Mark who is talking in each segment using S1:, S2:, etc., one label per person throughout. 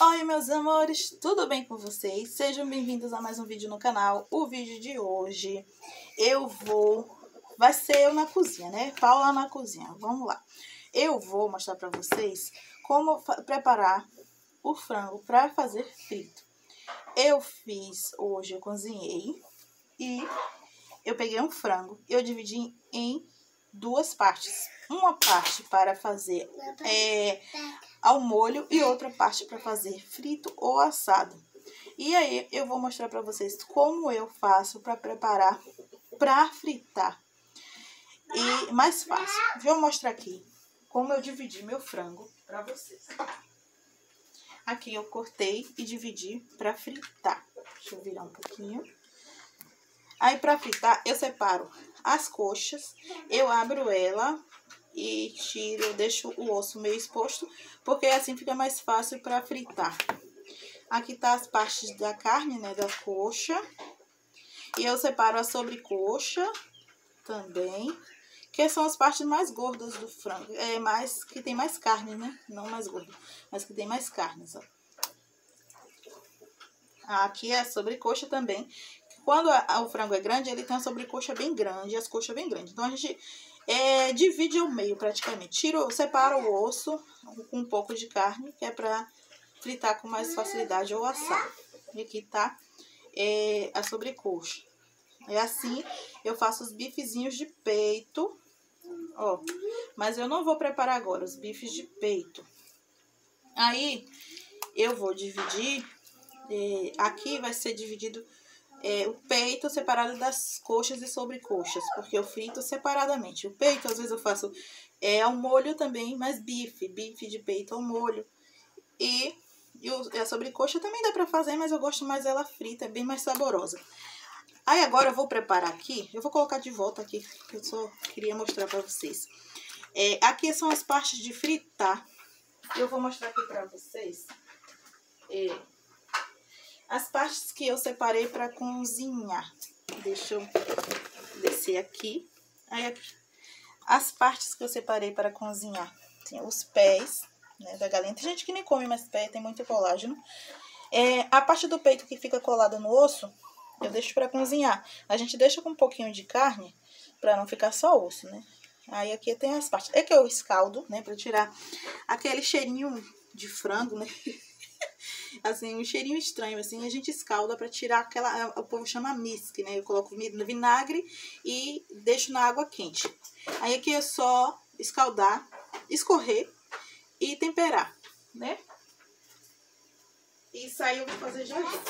S1: Oi, meus amores, tudo bem com vocês? Sejam bem-vindos a mais um vídeo no canal. O vídeo de hoje vai ser eu na cozinha, né? Paula na cozinha. Vamos lá. Eu vou mostrar pra vocês como preparar o frango para fazer frito. Eu cozinhei e eu peguei um frango. Eu dividi em duas partes. Uma parte para fazer ao molho e outra parte para fazer frito ou assado. E aí eu vou mostrar para vocês como eu faço para preparar para fritar. E mais fácil. Vou mostrar aqui como eu dividi meu frango para vocês. Aqui eu cortei e dividi para fritar. Deixa eu virar um pouquinho. Aí para fritar eu separo as coxas, eu abro ela e tiro, eu deixo o osso meio exposto, porque assim fica mais fácil para fritar. Aqui tá as partes da carne, né, da coxa. E eu separo a sobrecoxa também, que são as partes mais gordas do frango. Que tem mais carne, né? Não mais gordo, mas que tem mais carnes, ó. Aqui é a sobrecoxa também. Quando o frango é grande, ele tem a sobrecoxa bem grande e as coxas bem grandes. Então, a gente divide ao meio praticamente. Separa o osso com um pouco de carne, que é para fritar com mais facilidade ou assar. E aqui tá a sobrecoxa. É assim, eu faço os bifezinhos de peito, ó. Mas eu não vou preparar agora os bifes de peito. Aí, eu vou dividir, aqui vai ser dividido o peito separado das coxas e sobrecoxas, porque eu frito separadamente. O peito, às vezes eu faço ao molho também, mas bife de peito ao molho. E a sobrecoxa também dá pra fazer, mas eu gosto mais dela frita, é bem mais saborosa. Aí agora eu vou preparar aqui, eu vou colocar de volta aqui, que eu só queria mostrar pra vocês. Aqui são as partes de fritar. Eu vou mostrar aqui pra vocês as partes que eu separei para cozinhar. Deixa eu descer aqui. Aí aqui, as partes que eu separei para cozinhar. Tem os pés, né, da galinha. Tem gente que nem come mais pé, tem muito colágeno. A parte do peito que fica colada no osso, eu deixo para cozinhar. A gente deixa com um pouquinho de carne, para não ficar só osso, né? Aí aqui tem as partes. É que eu escaldo, né, para tirar aquele cheirinho de frango, né? Assim, um cheirinho estranho, assim, a gente escalda para tirar aquela, o povo chama misque, né? Eu coloco no vinagre e deixo na água quente. Aí aqui é só escaldar, escorrer e temperar, né? Isso aí eu vou fazer já já.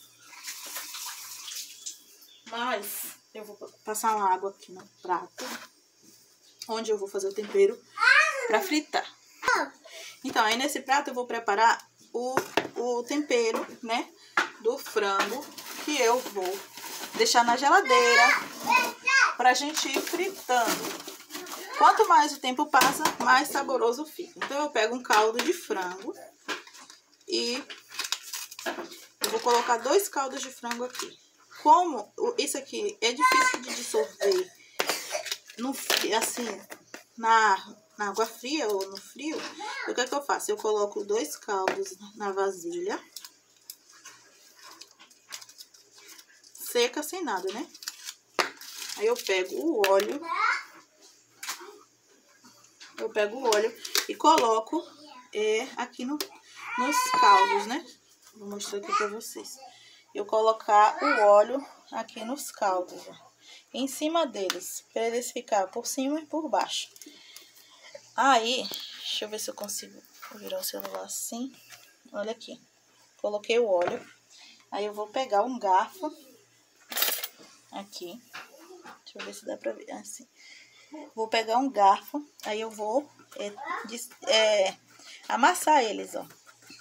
S1: Mas eu vou passar uma água aqui no prato, onde eu vou fazer o tempero para fritar. Então, aí nesse prato eu vou preparar o tempero, né, do frango, que eu vou deixar na geladeira pra gente ir fritando. Quanto mais o tempo passa, mais saboroso fica. Então, eu pego um caldo de frango e eu vou colocar 2 caldos de frango aqui. Como isso aqui é difícil de dissolver assim, na água fria ou no frio, o que é que eu faço? Eu coloco 2 caldos na vasilha, seca, sem nada, né? Aí eu pego o óleo, e coloco aqui nos caldos, né? Vou mostrar aqui pra vocês. Eu colocar o óleo aqui nos caldos, ó, em cima deles, para eles ficarem por cima e por baixo. Aí, deixa eu ver se eu consigo virar o celular assim. Olha aqui. Coloquei o óleo. Aí eu vou pegar um garfo. Aqui. Deixa eu ver se dá pra ver. Assim. Vou pegar um garfo. Aí eu vou amassar eles, ó.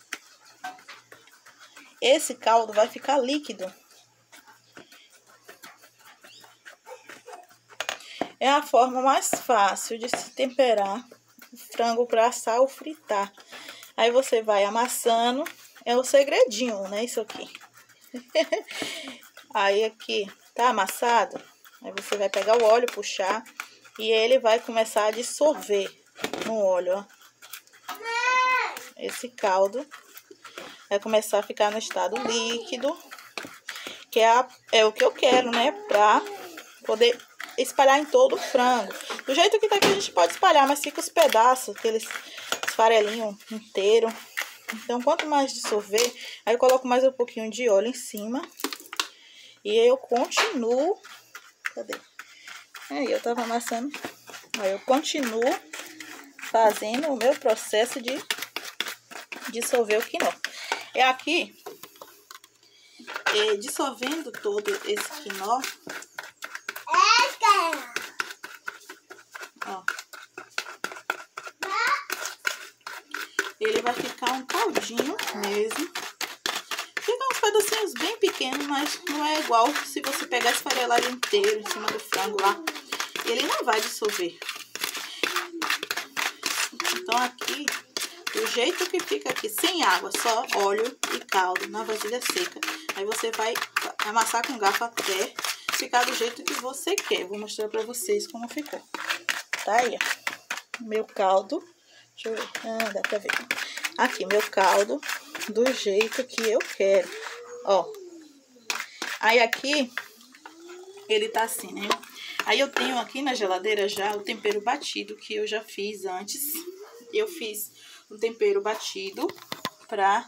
S1: Esse caldo vai ficar líquido. É a forma mais fácil de se temperar o frango para assar ou fritar. Aí você vai amassando, é o segredinho, né, isso aqui. Aí aqui tá amassado, aí você vai pegar o óleo, puxar, e ele vai começar a dissolver no óleo, ó. Esse caldo vai começar a ficar no estado líquido, que é o que eu quero, né? Pra poder espalhar em todo o frango. Do jeito que tá aqui a gente pode espalhar, mas fica os pedaços, aqueles farelinhos inteiros. Então, quanto mais dissolver, aí eu coloco mais um pouquinho de óleo em cima. E aí eu continuo... Cadê? Aí eu tava amassando. Aí eu continuo fazendo o meu processo de dissolver o quinó. É aqui, dissolvendo todo esse quinó. Ó. Ele vai ficar um caldinho mesmo. Fica uns pedacinhos bem pequenos, mas não é igual se você pegar esse farelado inteiro em cima do frango lá. Ele não vai dissolver. Então aqui, do jeito que fica aqui, sem água, só óleo e caldo na vasilha seca. Aí você vai amassar com garfo até ficar do jeito que você quer. Vou mostrar pra vocês como ficou. Tá aí, ó. Meu caldo. Deixa eu ver. Ah, dá pra ver. Aqui, meu caldo do jeito que eu quero. Ó. Aí aqui, ele tá assim, né? Aí eu tenho aqui na geladeira já o tempero batido que eu já fiz antes. Eu fiz um tempero batido pra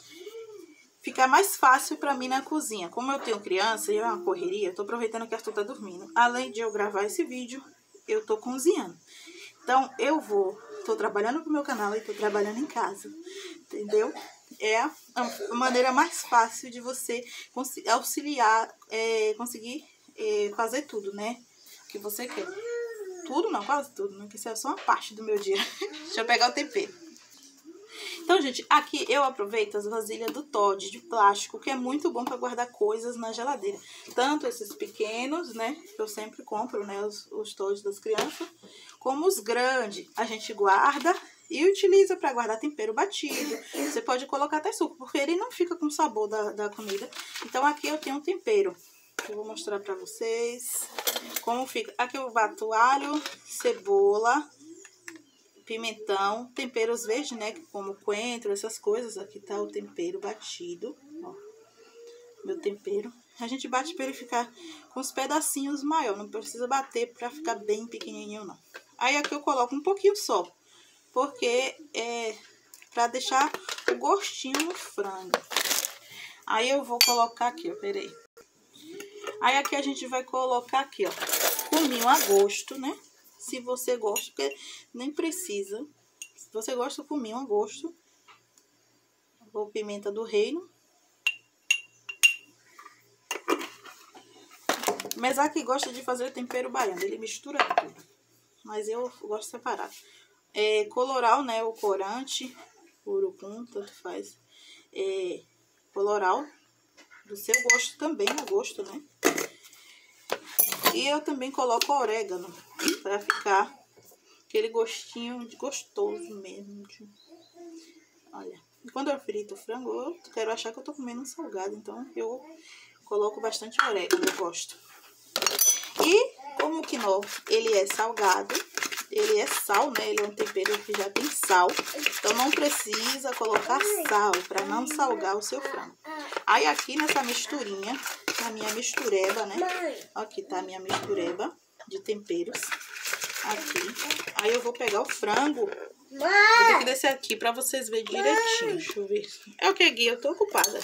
S1: ficar mais fácil pra mim na cozinha. Como eu tenho criança e é uma correria, eu tô aproveitando que a Arthur tá dormindo. Além de eu gravar esse vídeo, eu tô cozinhando. Então, tô trabalhando pro meu canal e tô trabalhando em casa, entendeu? É a maneira mais fácil de você auxiliar, conseguir fazer tudo, né? Que você quer. Tudo não, quase tudo, né? Que isso é só uma parte do meu dia. Deixa eu pegar o tempero. Então, gente, aqui eu aproveito as vasilhas do Toddy de plástico, que é muito bom para guardar coisas na geladeira. Tanto esses pequenos, né, que eu sempre compro, né, os Toddy das crianças, como os grandes. A gente guarda e utiliza para guardar tempero batido. Você pode colocar até suco, porque ele não fica com o sabor da comida. Então, aqui eu tenho um tempero. Eu vou mostrar para vocês como fica. Aqui eu bato alho, cebola, pimentão, temperos verdes, né, como coentro, essas coisas. Aqui tá o tempero batido, ó, meu tempero. A gente bate para ele ficar com os pedacinhos maior, não precisa bater para ficar bem pequenininho, não. Aí aqui eu coloco um pouquinho só, porque é para deixar o gostinho no frango. Aí eu vou colocar aqui, ó, peraí. Aí aqui a gente vai colocar aqui, ó, cominho a gosto, né? Se você gosta, porque nem precisa. Se você gosta, do cominho a gosto. Ou pimenta do reino. Mas aqui gosta de fazer o tempero baiano. Ele mistura tudo. Mas eu gosto separado. Coloral, né? O corante. Urucum, tanto faz. Coloral. Do seu gosto também, a gosto, né? E eu também coloco orégano. Pra ficar aquele gostinho gostoso mesmo. Olha. E quando eu frito o frango, eu quero achar que eu tô comendo um salgado. Então, eu coloco bastante orégano, eu gosto. E como o quinó, ele é salgado, ele é sal, né? Ele é um tempero que já tem sal. Então, não precisa colocar sal para não salgar o seu frango. Aí, aqui nessa misturinha, na minha mistureba, né? Aqui tá a minha mistureba de temperos. Aqui. Aí, eu vou pegar o frango. Vou ter que descer aqui pra vocês verem direitinho. Deixa eu ver. É o que, Gui? Eu tô ocupada.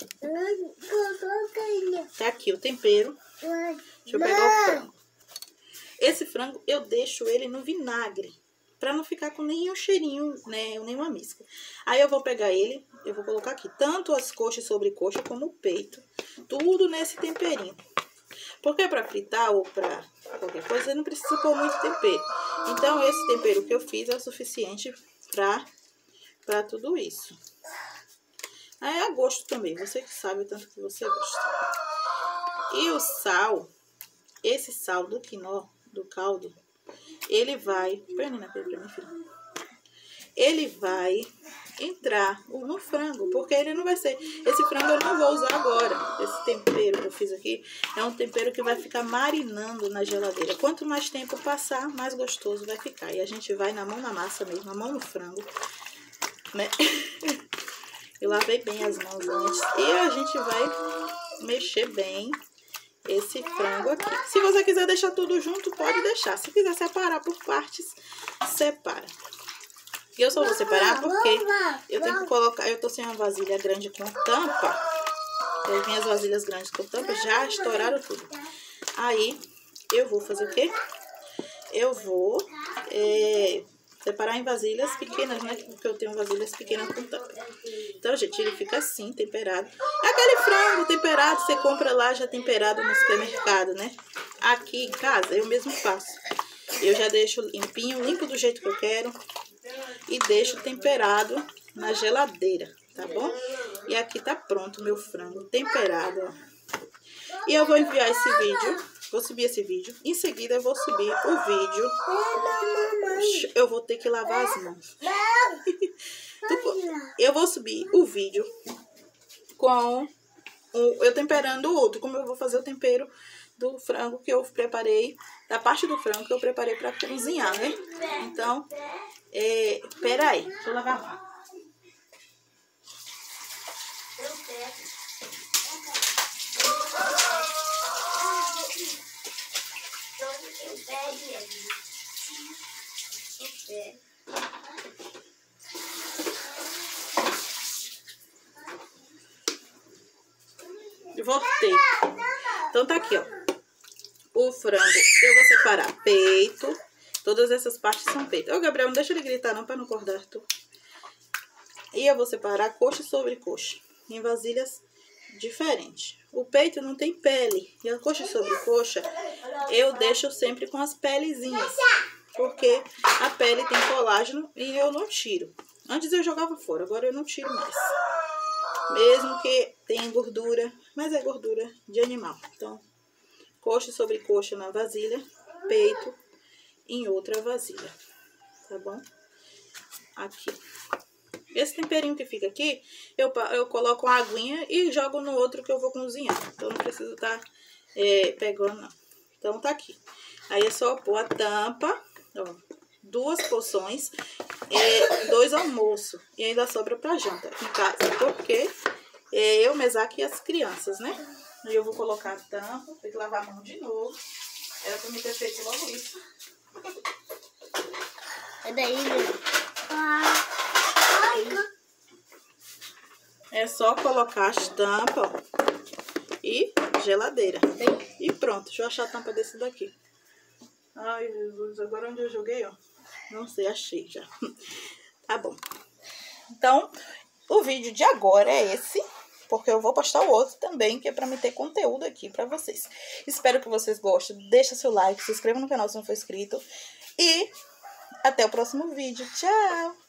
S1: Tá aqui o tempero. Deixa eu pegar o frango. Esse frango eu deixo ele no vinagre. Pra não ficar com nenhum cheirinho, né? Nenhuma misca. Aí eu vou pegar ele. Eu vou colocar aqui. Tanto as coxas e sobrecoxa como o peito. Tudo nesse temperinho. Porque pra fritar ou pra qualquer coisa, não precisa pôr muito tempero. Então, esse tempero que eu fiz é o suficiente pra tudo isso. Aí é a gosto também. Você que sabe o tanto que você gosta. E o sal, esse sal do quinó, do caldo, ele vai... Pernina, pera pra mim, filho. Ele vai entrar no frango, porque ele não vai ser... Esse frango eu não vou usar agora. Esse tempero que eu fiz aqui é um tempero que vai ficar marinando na geladeira. Quanto mais tempo passar, mais gostoso vai ficar. E a gente vai na mão na massa mesmo, na mão no frango, né? Eu lavei bem as mãos antes. E a gente vai mexer bem esse frango aqui. Se você quiser deixar tudo junto, pode deixar. Se quiser separar por partes, separa. E eu só vou separar porque eu tenho que colocar... Eu tô sem uma vasilha grande com tampa. As minhas vasilhas grandes com tampa já estouraram tudo. Aí, eu vou fazer o quê? Eu vou separar em vasilhas pequenas, né? Porque eu tenho vasilhas pequenas com tampa. Então, gente, ele fica assim, temperado. É aquele frango temperado, você compra lá já temperado no supermercado, né? Aqui em casa, eu mesmo faço. Eu já deixo limpinho, limpo do jeito que eu quero. E deixo temperado na geladeira, tá bom? E aqui tá pronto o meu frango temperado, ó. E eu vou enviar esse vídeo, vou subir esse vídeo. Em seguida eu vou subir o vídeo. Eu vou ter que lavar as mãos. Eu vou subir o vídeo com eu temperando o outro. Como eu vou fazer o tempero do frango que eu preparei, da parte do frango que eu preparei pra cozinhar, né? Então, peraí, deixa eu lavar a mão. Voltei. Então tá aqui, ó. O frango, eu vou separar peito. Todas essas partes são peito. Ô, Gabriel, não deixa ele gritar não, pra não acordar tu. E eu vou separar coxa sobre coxa, em vasilhas diferentes. O peito não tem pele. E a coxa sobre coxa, eu deixo sempre com as pelezinhas. Porque a pele tem colágeno e eu não tiro. Antes eu jogava fora, agora eu não tiro mais. Mesmo que tenha gordura, mas é gordura de animal. Então, coxa sobre coxa na vasilha, peito em outra vasilha, tá bom? Aqui. Esse temperinho que fica aqui, eu coloco uma aguinha e jogo no outro que eu vou cozinhar. Então, não preciso estar pegando, não. Então, tá aqui. Aí é só pôr a tampa, ó, 2 porções, 2 almoços. E ainda sobra pra janta aqui em casa, porque eu, Mesaque e as crianças, né? Aí eu vou colocar a tampa, tem que lavar a mão de novo. Era pra me ter feito logo isso.
S2: É daí,
S1: É só colocar as tampas, ó, e geladeira. E pronto, deixa eu achar a tampa desse daqui. Ai, Jesus, agora onde eu joguei, ó. Não sei, achei já. Tá bom. Então, o vídeo de agora é esse, porque eu vou postar o outro também, que é pra me ter conteúdo aqui pra vocês. Espero que vocês gostem. Deixa seu like, se inscreva no canal se não for inscrito. E até o próximo vídeo. Tchau!